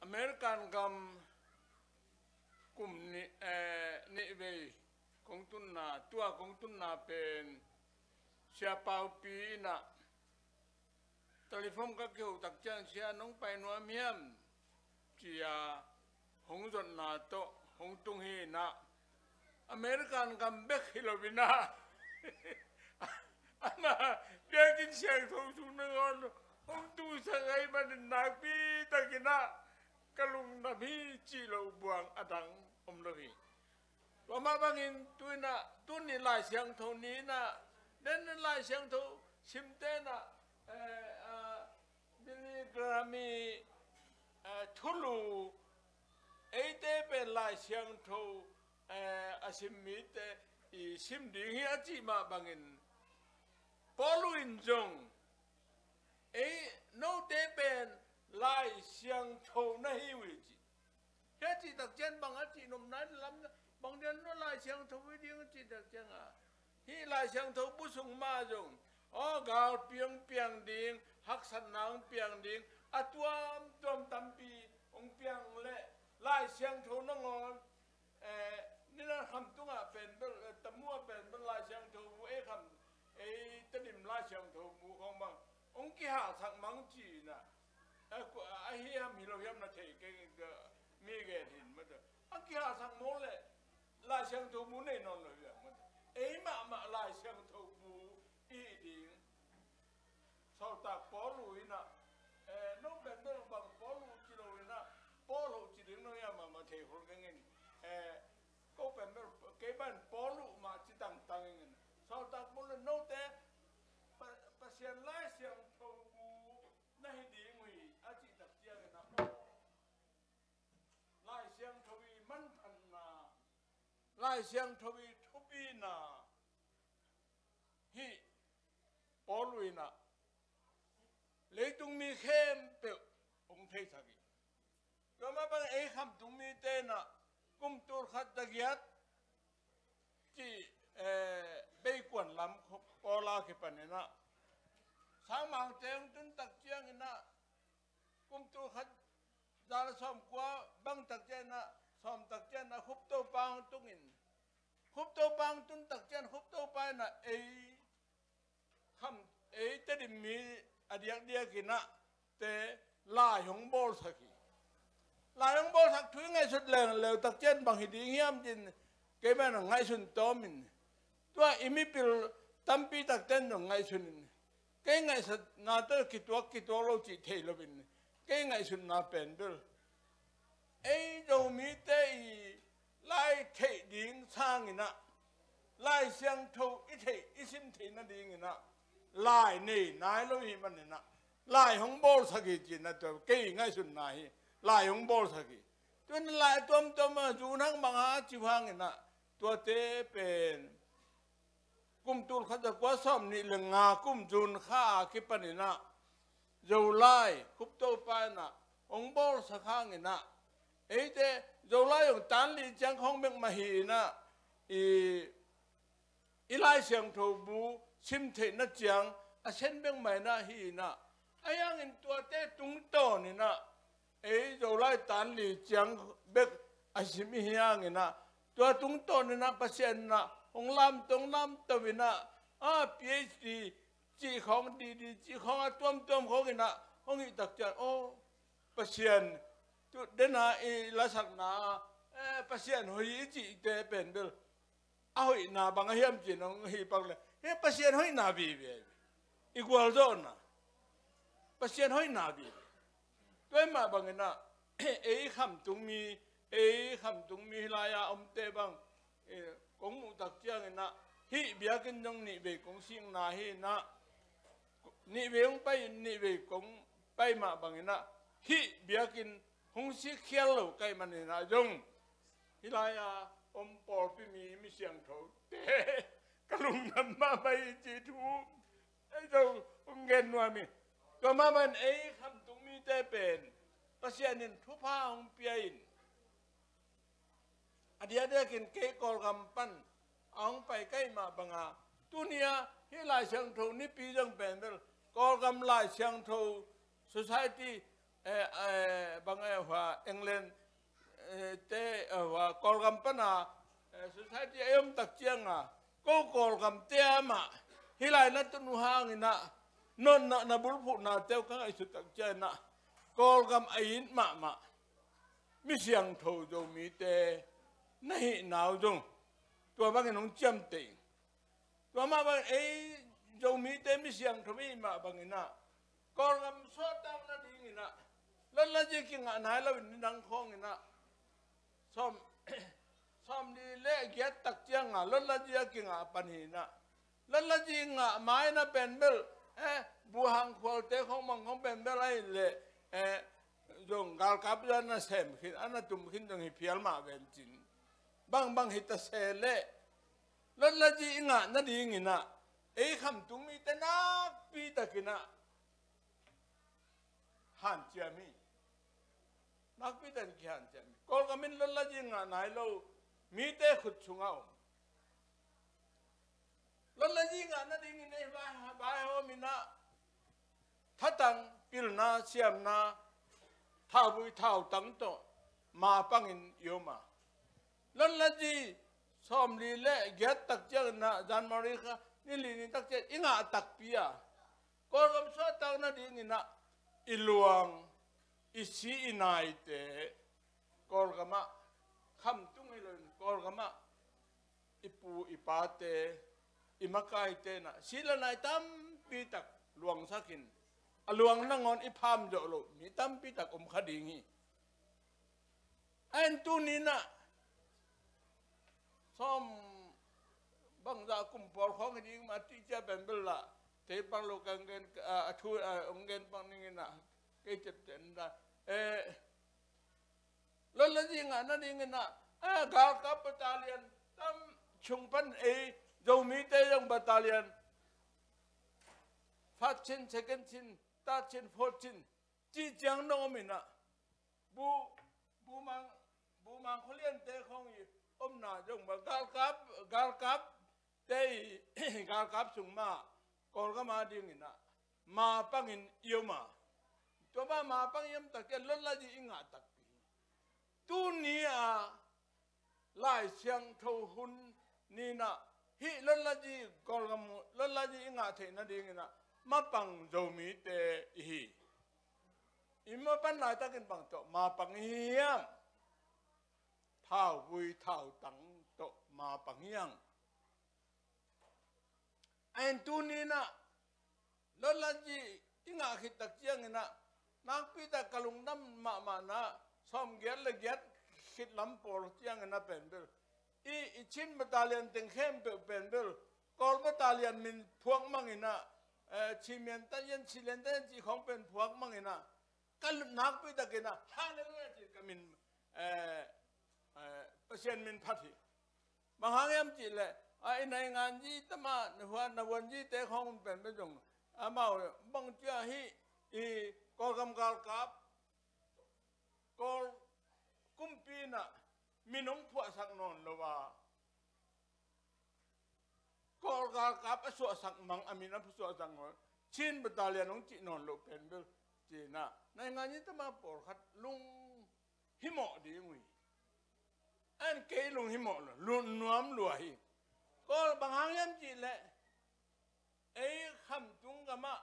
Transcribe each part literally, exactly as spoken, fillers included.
American gam kum ni eh ni ve kong tun na tua kong tun na pen sia pau pi na telephone ka kêu tak chan sia nong pai no miam chia hong jon na to hong tung hi na American gam bek hilovina ana dia sia thong tu ngon hong tu sangai man na pi takina kalung na bi chi lo buang adang om lo hi wa ma bangin tuina tuni lai siang tho ni na den lai siang tho sim te na eh a miligrami thulu eite pe lai siang tho eh asim mi te i sim ding hi achi ma bangin polu in jong e no te pen lai siang tho na hi wi chi he chi tak chen bang a chi nom nan lam bang den no lai siang tho wi ding chi tak chen a hi lai siang tho bu sung ma jong o gal piang piang ding hak san nang piang ding atuam tom tampi ong piang le lai siang tho na ngon eh ni na kham tunga pen bel tamua pen bel lai siang tho e kham e tadim lai siang tho mu khong bang ong ki ha thak mang chi na a hi ham hi lo yam na thei ke mi ge hin ma da a ki ha thak mo le lai siang tho mu nei non lo ya ma e ma ma lai siang tho mu i ding sau ta po lu ina eh no ben bel bang po lu chi lo ina po lu chi ding no ya ma ma thei hol ge ngin eh ko ben bel ke ban po lu ma chi tang tang ngin sau ta mo le no te pa sian lai siang tho mu na hi ding wi a chi tak chia ge na lai siang tho wi man phan na lai siang tho wi thu pi na hi po lu ina le tung mi khem pe ong thei thagi to ma bang e kham tung mi te na kum tur khat da giat chi eh be kwan lam po la ke panena sang mang teng tun tak chiang ina kum tur khat dal som kwa bang tak chen na som tak chen na khup to pang tungin khup to pang tun tak chen khup to pa na e kham e te dim mi adiak dia kina te la hong bol saki la hong bol sak thui ngai sut leng leu tak chen bang hi ding hiam jin ke man ngai sun to min tua imi pil tampi tak ten no ngai sun ke ngai sat na te ki tuak ki to lo chi thei lo bin ke ngai sun na pen bil ei do mi te i lai thei ding sang ina lai siang tho i thei i sim thei na ding ina lai nei nai lo hi man na lai hong bol sagi chi na to ke ngai sun na hi lai hong bol sagi tun lai tom tom ju nang bang ha chi wang ina to te pen kum tul kha da kwa som ni le nga kum jun kha ki panina zo lai khup to pa na ong bol sa khang ina e te zo lai ong tan li chang khong mek ma hi na i i lai siang tho bu sim the na chiang a sen beng mai na hi na ayang in tua te tung to ni na e zo lai tan li chiang bek a sim hi yang ina tua tung to ni na pasien na ong lam tong lam to wina a phd chi khong di di chi khong a tom tom khong ina ong i tak chan o pasien tu dena e la sak na e pasien hoi chi te pen bel a hoi na bang hiam chi nong hi pak le he pasien hoi na bi be igual zone na pasien hoi na bi toi ma bang na e kham tung mi e kham tung mi la ya om te bang e kong mu tak chiang na hi bia kin jong ni be kong sing na hi na ni be ong pai ni be kong pai ma bang na hi bia kin hong si khial lo kai man na jong hi la ya om por pi mi mi siang tho te kalung nam ma bai chi thu ai do ong gen wa mi to ma man e kham tung mi te pen pasien thu pa ong piain adia dia kin ke kol gam pan ong pai kai ma banga tunia hi lai siang tho ni pi jong pen bel kol gam lai siang tho society bang hoa England te hoa kolgam pana society ayom tak chiang à ko kolgam te ma hilai na tu hang ina non na na bulphu na teo ka ai su tak chiang na kolgam ain ma ma mi siang tho jo mi te nahi nào jong tua bang nong chiam te tua ma bang ai jo mi te mi siang tho mi ma bang ina kolgam so tang na ding ina lan la ji ki nga nai la ni nang khong ina som som đi lệ ghét tắc chiang à lan la ji ki nga pan hi na lan la ji nga mai na pen bel eh bu hang khol te khong mang khong pen bel ai le eh jong gal kap ra na sem khin ana tum khin dong hi phial ma ven chin bang bang hi ta se le lan la ji nga na ding ina ei kham tung mi te na pi ta kina han chia mi nak pi tan ki han chia mi kol ka min lan la ji nga nai lo mi te khut chunga om lan la ji nga na ding nei ba ba ho mi na thatang pil na siam na thao bui thao tang to ma pangin yoma lan la ji som li le get tak chang na jan mari kha ni li ni tak che inga tak pia kol kam so tang na ding ina iluang isi inai te kol kama kham tung ilon kol kama ipu ipate imakai te na sila nai tam pi tak luang sakin aluang nangon ipham jo lo mi tam pi tak om khadingi an tu ni na som bang za kum por khong ding ma ti cha ben bel la te bang lo kang gen a thu ong gen bang ni na ke chet ten da e lo la ji nga na ding na a ga ka battalion tam chung pan e zo mi te yong battalion phát chin second chin ta chin fourth chin chi chang no mi na bu bu mang bu mang kholian te khong yi om na jong ba gal kap gal kap te gal kap chung ma kol ka ma ding ina ma pangin yoma to ba ma pang yam tak ke lon la ji inga tak pi tu ni a lai siang tho hun ni na hi lon la ji kol ka mu lon la ji inga the na ding ina ma pang zo mi te hi imma pan lai ta ken pang to ma pang hiam thao vui thao tang to ma pang hiang an tu ni na lo la ji inga khit tak chiang ina nak pi ta kalung nam ma ma na som gyat le gyat khit lam por chiang ina pen bel i i chin battalion teng khem pe pen bel kol battalion min phuang mang ina chi miền ta yên chi lên ta chỉ không bên phuak mang ina cái nak pi ta kena hang le le chỉ cái mình patient mình phát hi mà hang em chỉ là ai này ngàn gì ta mà hoa naวันgì te không bên bên dùng à mau băng chia hi i có gam gal kap có cung pi na mình không phua sắc non lo wa kol gal kap aso sak mang amina puso sang ngol chin battalion ong chi non lo pen bel chi na nai nga ni tama por khat lung himo di ngui an ke lung himo lo lun nuam lo hi kol bang hang yam chi le ei kham tung ga ma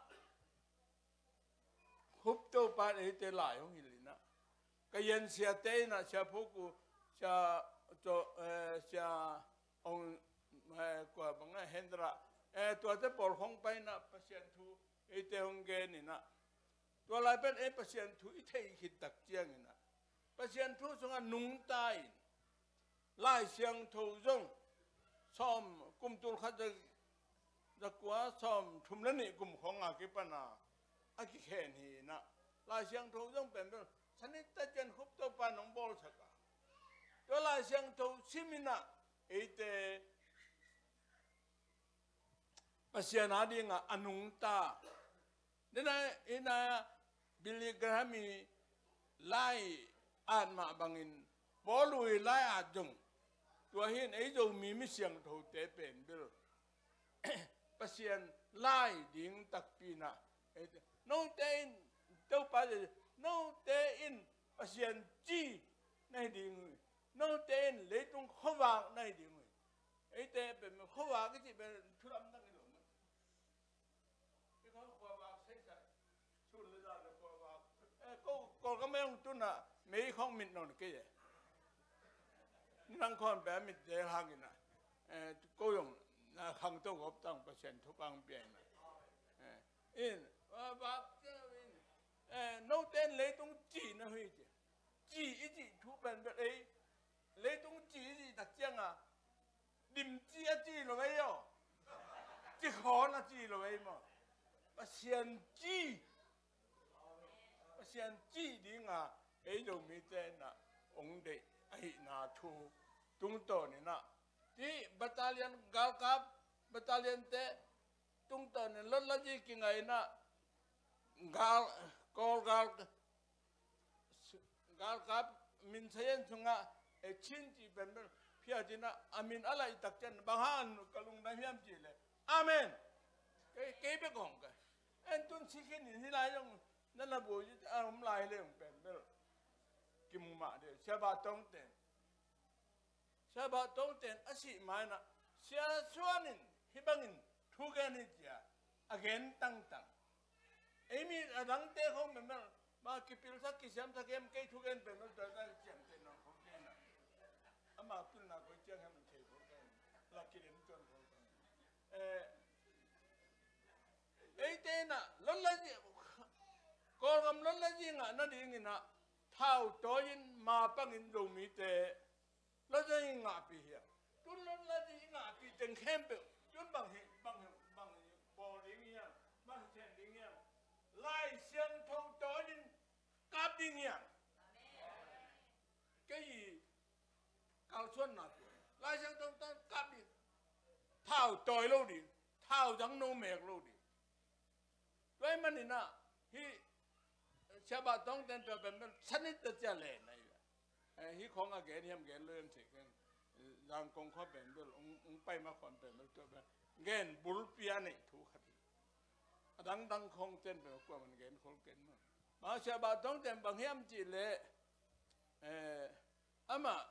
hup to pa e te lai ong hi na ka yen sia te na sia phu sia cho sia ong qua bằng cái hendra tua te por khong pai na patient thu e te hong ge ni na tua lai pen e patient thu i thei khit tak chiang ni na patient thu sunga nung tai lai siang tho jong som kum tul khat da da kwa som thum la ni kum khong a ki pana a ki khen hi na lai siang tho jong pen pen sanit ta chen khup to pa nong bol saka tua lai siang tho simina e te Pasien adi nga anung ta, nina ina Billy Grahami lai an ma bangin bolui lai adjung, tua hin ấy dầu mi mi siang thâu te pen bil, pasien lai ding tak pina, no ten tau pa nô tê in và xiên chi này đi người nô tê in lấy tung khó vàng này đi người ấy tê bề mà khó vàng cái gì bề thu lâm đang cái lồng cái khó khó vàng xây xây chun lên ra là khó vàng cô cô có mấy ông tuân à mấy không mình nói cái gì năng con bé mình dễ hàng cái này cô dùng hàng tô gộp tăng và xiên thu bằng biển này in và bác nô tên lấy tung chỉ nó huy chứ chỉ ý chỉ thu bền bền ấy lấy tung chỉ gì đặc trưng à điểm chỉ chỉ rồi vậy yo chỉ khó là chỉ rồi vậy mà mà xiên chỉ mà xiên chỉ đi ngà ấy rồi mi tên là ông đệ ấy na thu tung tổ này na thì battalion gal cap battalion te tung tổ này lớn lớn gì kinh ấy na gal call gal gal cap min sayen sunga e chin chi ben ben phia jina amin ala itak chen bahan kalung na hiam chi le amen cái cái bé gong cái anh tuân sĩ khi nhìn lại trong nên là buổi ông lại lên ben ben kim mã de xe ba tông tiền xe ba tông tiền á sĩ mai na xe xuanin hibanhin thu cái này chia again tăng tăng ấy mi đắng tê không ben ben mà cái pilot sắc cái xem sắc em cái thu cái ben ben tới cái chuyện tiền nó không cái nào ama tuân là cái chuyện em thấy không cái là cái điểm chuẩn không ấy tên à lớn lên gì còn làm lớn lên gì ngã nó đi nghe nè thao tối in mà bằng in đồ mỹ tệ lớn lên ngã bị hiểu tuân lớn lên gì ngã bị từng khem biểu tuân bằng hiện bằng hiện bằng bò đi nghe bằng tiền đi nghe lại xem thâu tối in cáp đi nghe cái gì cao xuân nào lại xem thâu tối cáp đi thao tối lâu đi thao chẳng nô mệt lâu đi vậy mà nè hi xe ba tông tên cho bên bên sẵn ít tất cả lệ này hi không có cái niệm cái lương thì cái làm công khó bên bên ông ông bay mà còn bên bên cho bên cái bul pia này thu khát đăng đăng không tên bên qua mình cái không cái mà mà xe ba tông tên bằng hiểm chỉ lệ ama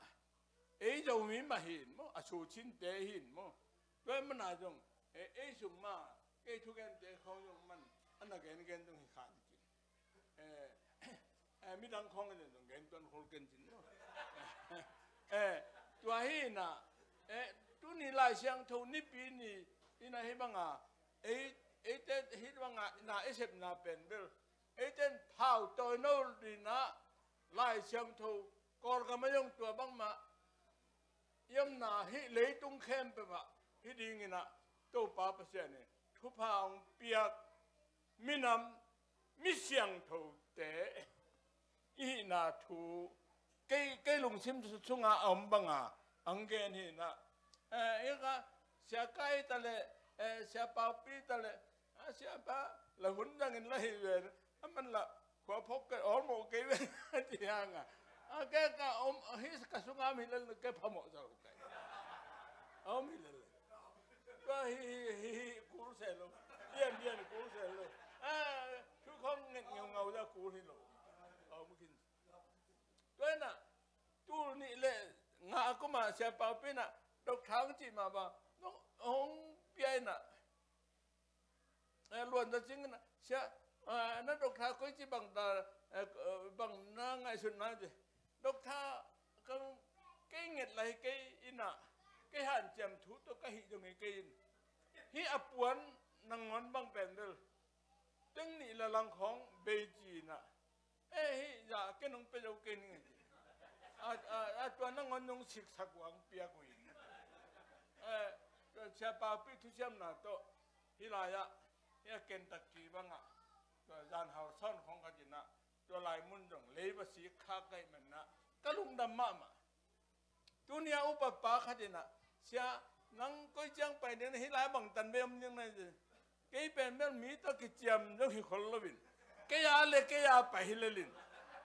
ấy dầu mi mà hin mo asu chín tế hin mo vậy mà nào dùng ấy dùng mà cái thu cái tế không dùng mình anh là cái cái东西看的紧，诶诶，米当空的那种眼端好跟紧咯，诶，ตัวฮีน่ะเอ๊ะตัวนี้ลายเสียงทูนี่ปีนี่นี่นะฮิบังอ่ะเอ๊ะเอ๊ะเต้ฮิบังอ่ะน่ะเอเซบน่ะเป็นเบลเอ๊ะเต้นเผาตัวโน่ดีนะลายเสียงทูก่อนก็ไม่ยงตัวบังมายังน่ะฮิเลยตุ้งเข้มไปปะฮิดีงี้น่ะตัวป้าเปอร์เซ็นต์นี่ทุพางเปียกมินำมิเสียงทูเตอีน่ะทูเกยเกยลุงซิมสุงอาอมบังอ่ะอังเกนี่น่ะเอ่ออีกอ่ะเสียไก่ตะเลเอ่อเสียปาปีตะเลอ่ะเสียปะละหุ่นจังเงินละเฮเวนมันละขวพกกันอ๋อโมเกยเวนที่ยังอ่ะอ่ะแกก็อมฮิสกะสุงอามิเลแกพะโมซะไกเอามิเลก็ฮิฮิกูเสลเยี่ยมเยี่ยมกูเสลอ่ะทุกคนเงาเงาจะกูที่โลเอามากินด้วยน่ะตู้นี่แหละงาก็มาเสียเปล่าไปน่ะดอกทางจีมาบ้าน้ององเปียน่ะเออล้วนแต่จริงน่ะเสียอ่านั่นดอกทางก็จีบังตาเออบังนั่งไงสุดนั่นจีดอกทางก็เก่งเงินไรเก่งอิน่ะเก่งหันเจียมทุตัวก็หิตรงนี้เก่งฮิอปวนนังงอนบังเป็นเดิลตึงนี่ละลังของเบจีน่ะเอ้ยอย่าแกน้องไปเอาเก่งไงอ่าอ่าอ่าตัวนั่งงอนน้องสิกสักวังเปียกวินเออเสียป่าปีทุเชียมน่ะโตฮิลายะเฮียเก่งตะกี้บ้างอ่ะตัวยานเฮาซ่อนของกันจินะตัวลายมุนจงเลยภาษีข้าไก่มันนะกะลุงดำมามาตัวเนี้ยอุปปาขัดนะเสียนังก็จังไปเนี่ยฮิลายบังตันเบมยังไงสิเกี่ยเป็นเบมมีตะกี้เจียมยังหิคนละบินเกี่ยอะไรเกี่ยไปฮิลลิน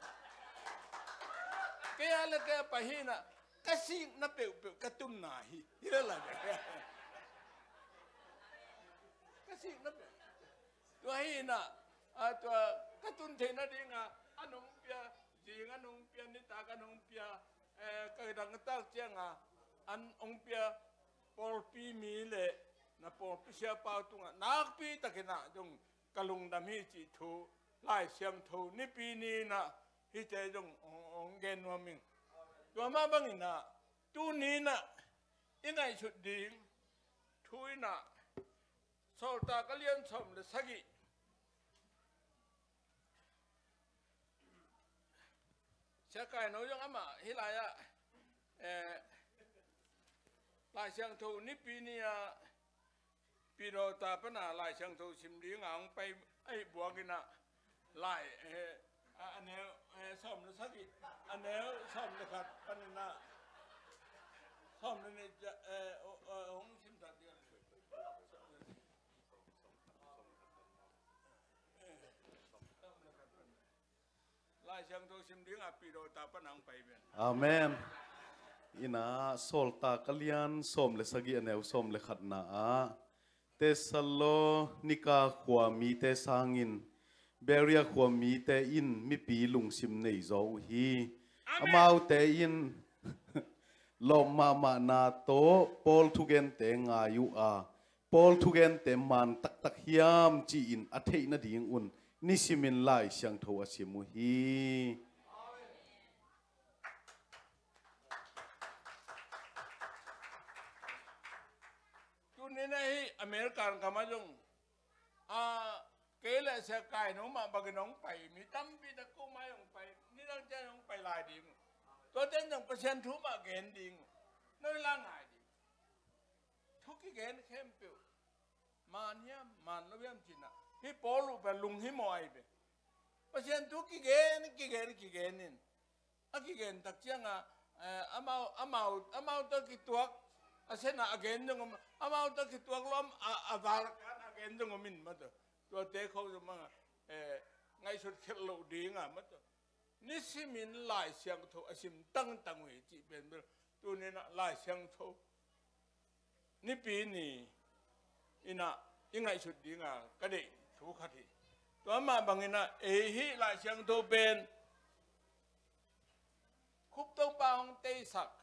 เกี่ยอะไรเกี่ยไปฮินะก็สินับเปลเปลกระตุ้นหนาฮิฮิลอะไรเนี่ยก็สินับตัวฮินะอ่าตัวกระตุ้นเทน่ะดีงาอันนงปียจีงันองเปียนิตากันองเปียเอ่อกระดังตักเจียงอ่ะอันองเปียปอลปีมีเละนะปอลปีเสียเปล่าตุงอ่ะนักปีตะกินะจงกะลุงดำฮีจิทูไล่เสียงทูนี่ปีนี้นะฮิเจจงองเกนวมิงตัวมาบังอินะตูนี้นะยังไงชุดดิ่งทุยนะโซลตากะเลียนสมเลยสักิเช้าไก่น้อยยังอ่ะมาฮิลายะเอ่อลายเชียงทูนี่ปีนี้ปีโรตาปนาลายเชียงทูชิมดีงางไปไอ้บัวกินะลายเอ่ออันนี้เอ่อสมเลยสักิอันนี้สมเลยครับอันนี้นะสมเลยจะเอ่อเอ่อของชิมตัดเดียวลายเชียงทูชิมดีงาปีโรตาปนังไปเป็นอาเมนอินาโซลตากเลียนสมเลสกีอันเอวสมเลขัดนาเตสโลนิกาขวามีเตสังอินเบรียขวามีเตอินมีปีลุงซิมในโจฮีอามาวเตอินลมมามานาโตปอลทุเกนเตงายุอาปอลทุเกนเตมันตักตักฮิยามจีอินอัฐินาดิงอุนนิสิมินไลเสียงโทอาชิมุฮีจุดนี้นะฮีอเมริกันกำมาจงอ่าเกลเสกายน้องมาบักน้องไปมีตั้มปีตะกุมาองไปนี่ตั้งใจน้องไปลายดิ่งตัวเต้นยังเปอร์เซ็นต์ทุมาเกณฑ์ดิ่งน้อยล่างหายดิ่งทุกที่เกณฑ์เข้มเปียวมาเนี่ยมันแล้วยังจีน่ะฮิปโปลูเป็นลุงฮิมอยเปเปอร์เซ็นต์ทุกที่เกณฑ์กี่เกณฑ์กี่เกณฑ์นี่อะกี่เกณฑ์ตักเชียงอ่ะเอ่ออามาอามาอามาตัวกี่ตัวอาเซน่ะเกณฑ์จงอามาตัวกี่ตัวล้อมอาอาบาลกันเกณฑ์จงมินมาตัวตัวเตะเขาจะมาเอ่อไงสุดเคลโดิ่งอ่ะมาตัวนี่สิมินลายเสียงโทอาชิมตั้งตั้งเวจีเป็นเบลตัวนี้นะลายเสียงโทนี่ปีนี้อินะยังไงสุดดิ่งอ่ะก็ได้ทุกข์ที่ตัวมาบางอินะเอฮิลายเสียงโทเป็นคุบต้องปางเตสัก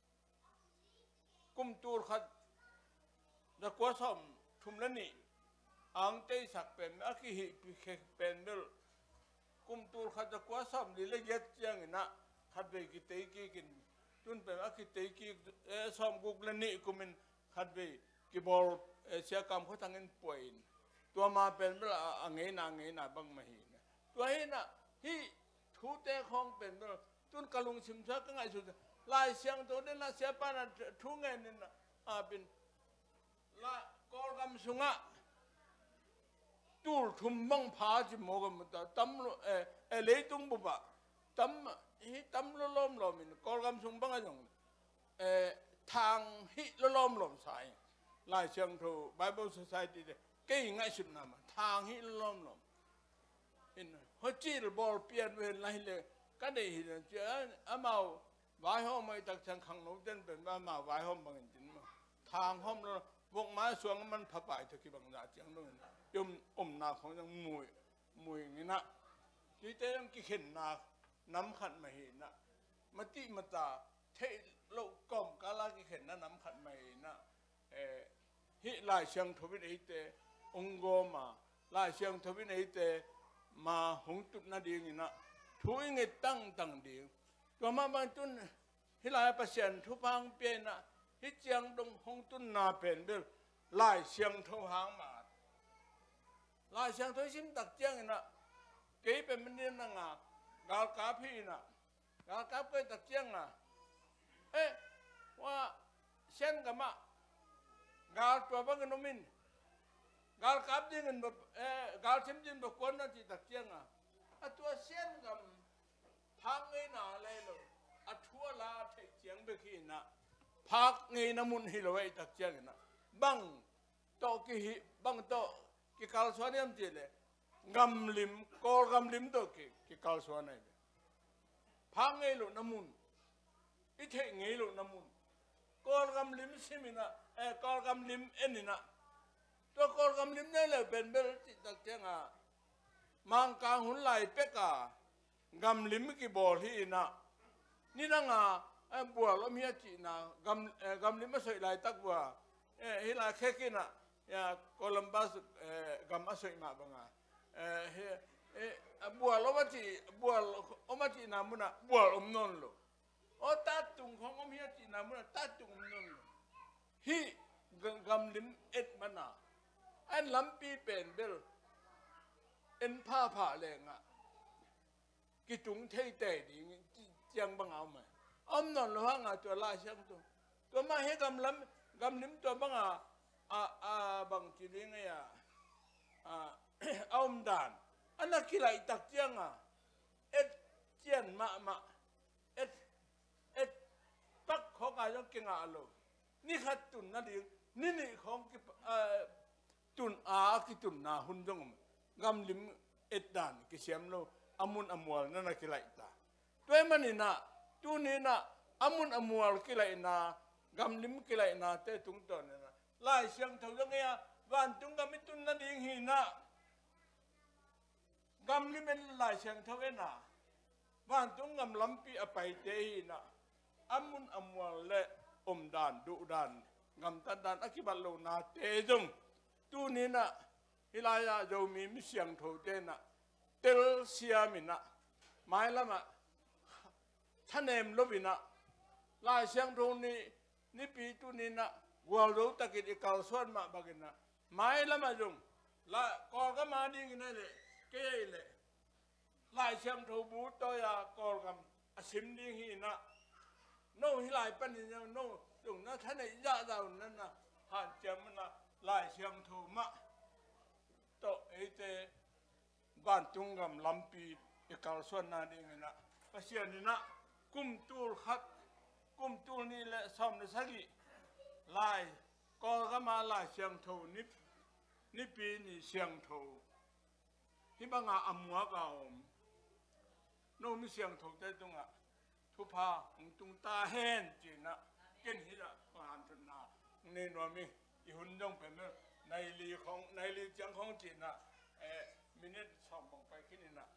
กุมตูร์ขัดตะกัวสมทุมละนี่อังเตสักเป็นอักฮิเป็นเบลกุมตูร์ขัดตะกัวสมดิเลเยตยังนะขัดไปกิเตกิกินจุนเป็นอักกิเตกิเอสมกุกละนี่กุมินขัดไปกิบอลเสียกรรมเขาทางเงินป่วยตัวมาเป็นเบลอังเงินอังเงินบังมาหินตัวเห็นนะที่ทูเตะของเป็นเบลจุนกะลุงชิมชักก็ไงสุดลายเสียงตัวนี้นะเสียปานะทุงเงินนี่นะอาเป็นละกอลกำสุงะตูลทุ่มบังพาจิโมกมันตาตั้มเอเอเลยตุงบุบะตั้มฮิตั้มล้อมล้อมินกอลกำสุงบังอะไรอย่างเอทางฮิล้อมล้อมสายลายเสียงทู Bible Society เด็กเก่งไงสุดนะมาทางฮิล้อมล้อมเห็นหัวจีรบอลเปลี่ยนเวลาเลยก็ได้เห็นเจ้าอามาไว้ห้องไม่ตักชังขังนู้นเดินเป็นว่ามาไว้ห้องบางจริงมาทางห้องเราวงไม้สวงมันผาป่ายตะกี้บางอย่างเจียงนู้นยมอมนาของยังมวยมวยนี่นะที่เต้ยังกี่เข็นนาน้ำขัดมาเห็นนะมาติมาตาเทโลกอมกาลากี่เข็นนะน้ำขัดมาเห็นนะเออฮิลายเชียงทวินไอเตองโกมาลายเชียงทวินไอเตมาหงตุนาดีนี่นะทุยเงตั้งตั้งดีตัวมาบางจุนฮิลายเปอร์เซ็นต์ทุพังเปลี่ยนนะฮิเจียงดงหงตุนนาเป็นเบลลายเชียงทุหางมาลายเชียงทุชิมตักเจียงนะเกี่ยเป็นมันเดียนงากาลกาพี่นะกาลกาไปตักเจียงนะเอ๊ะว่าเช่นกับมากาลตัวบังกันนมินกาลกาบดิ้งกันแบบเอ๊ะกาลชิมจินแบบคนนั้นที่ตักเจียงอ่ะตัวเช่นกับพักเงินอะไรเลยอัทัวลาเทียงไปขี้นะพักเงินน้ำมันฮิโลไอตักเจียงนะบังโตกี่บังโตกี่กาลสวนยามเจเลยกำลิมกอลกำลิมโตกี่กี่กาลสวนไหนพักเงินหลุดน้ำมันอีเทเงินหลุดน้ำมันกอลกำลิมซิมินะเออกอลกำลิมเอ็นนี่นะตัวกอลกำลิมนี่เลยเป็นเบลติตักเจียงอ่ะมังกาหุ่นไหลเป็กอ่ะกำลิมกี่บอลที่นะนี่นั่งอ่ะบัวล้มเฮียจีนะกำกำลิมมาสวยลายตักบัวเออเฮลาแค่กินอ่ะยาโคลัมบัสเออกำมาสวยมาบังอ่ะเออเฮเออบัวล้มมาจีบัวล้มมาจีนามุนะบัวล้มนนโลโอ้ตัดตุงของล้มเฮียจีนามุนะตัดตุงนนโลฮีกำลิมเอ็ดมันอ่ะอันลำปีเป็นเบลเอ็นผ้าผ่าแรงอ่ะกิจุงเทยเตดียังบังเอาไหมอมนนหลวงอ่ะตัวลาเชียงตัวตัวมาให้กำลำกำลิมตัวบังอ่ะอ่าอ่าบังจีริงไงอ่ะอ่าอมดานอันนั้นกี่ไรตักเจียงอ่ะเอ็ดเจียนมามาเอ็ดเอ็ดปักของอายังเก่งอ่ะโลนี่ขัดตุนนั่นเองนี่นี่ของกิเอ่อตุนอากิตุนนาหุ่นจงกำลิมเอ็ดดานกิเสียมโลอามุนอมวลนั่นน่ะกิไรตาตัวมันนี่นะตัวนี้นะอามุนอมวลกิไรนะกำลิมกิไรนะเตตุงตอนนี่นะไล่เสียงเท่ายังไงวันตุงกำมิตุนนั่นเองหินะกำลิมเป็นไล่เสียงเท่าเองนะวันตุงกำลำปีอไปเตหินะอามุนอมวลและอมดานดุดานกำตันดานอคิบัลโลนาเตจงตัวนี้นะฮิลายาโยมีมิเสียงเท่าเตนะเตลเซียมินะหมายละมาท่านเอ็มลบินะลายเสียงตรงนี้นี่ปีตุนี้นะวัวรู้ตะกิดอีกาส่วนมาบักินะหมายละมาจงละกอก็มาดีกันเลยเกยเลยลายเสียงทูบูตัวยากอกันอสิมดีหีนะโน่ฮิลายปันนี่โน่จงนะท่านไอ้ยาดาวนั่นนะหันเจมันนะลายเสียงทูมะโตเอเตบ้านจุงกำลำปีอีกาส่วนนาดีไงนะภาษานี่นะกุมตูลขัดกุมตูลนี่แหละซ้อมในสักิลายก็ก็มาลายเสียงโทนิบนิปีนี่เสียงโทที่บางอาอัมหัวเก่าโน้มีเสียงโทได้ตรงอ่ะทุพาของตุงตาแห้นจีนะเกินหิระก็หันทุนนาในนวมีอีหุ่นยงเป็นในลีของในลีจังของจีนะเออมินิทสองบังไปขึ้นนี่นะ